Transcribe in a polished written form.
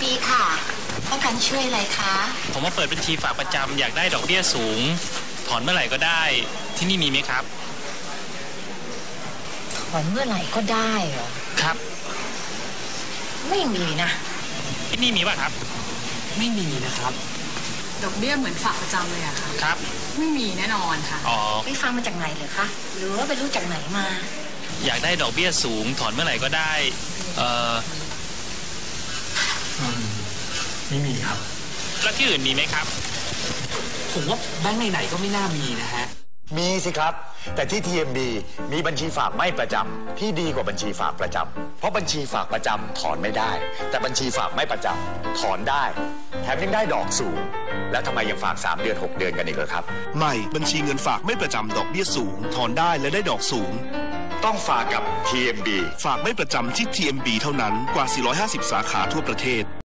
ดีค่ะต้องการช่วยอะไรคะผมมาเปิดบัญชีฝากประจำอยากได้ดอกเบี้ยสูงถอนเมื่อไหร่ก็ได้ที่นี่มีไหมครับถอนเมื่อไหร่ก็ได้เหรอครับไม่มีนะที่นี่มีป่ะครับไม่มีนะครับดอกเบี้ยเหมือนฝากประจำเลยอะค่ะครับไม่มีแน่นอนค่ะไปฟังมาจากไหนเหรอคะหรือว่าไปรู้จากไหนมาอยากได้ดอกเบี้ยสูงถอนเมื่อไหร่ก็ได้ไม่มีครับแล้วที่อื่นมีไหมครับผมว่าแบงค์ไหนๆก็ไม่น่ามีนะฮะมีสิครับแต่ที่ TMB มีบัญชีฝากไม่ประจำที่ดีกว่าบัญชีฝากประจำเพราะบัญชีฝากประจำถอนไม่ได้แต่บัญชีฝากไม่ประจำถอนได้แถมยังได้ดอกสูงแล้วทำไมยังฝาก3 เดือน 6 เดือนกันอีกเหรอครับใหม่บัญชีเงินฝากไม่ประจำดอกเบี้ยสูงถอนได้และได้ดอกสูงต้องฝากกับ TMB ฝากไม่ประจำที่ TMB เท่านั้นกว่า450 สาขาทั่วประเทศ